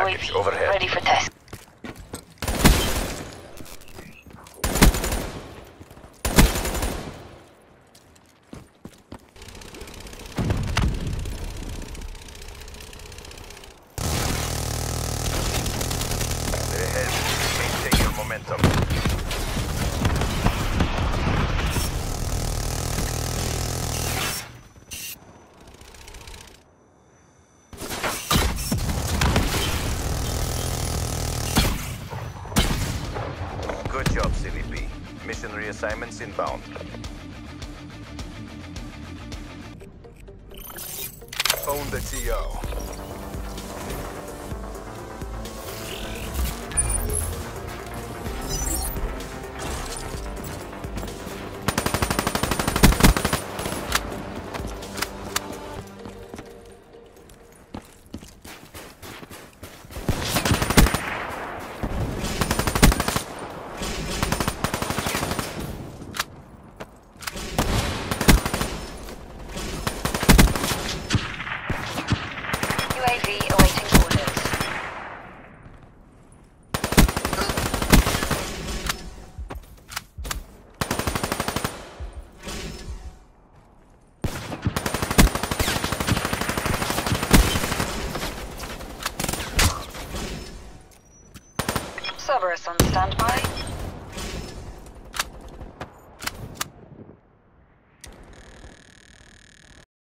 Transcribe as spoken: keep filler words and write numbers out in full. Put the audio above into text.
package overhead. Ready for test. They're ahead. Maintain your momentum. Good job, C V P. Mission reassignments inbound. Own the T O. U A V awaiting orders. Cerberus on standby.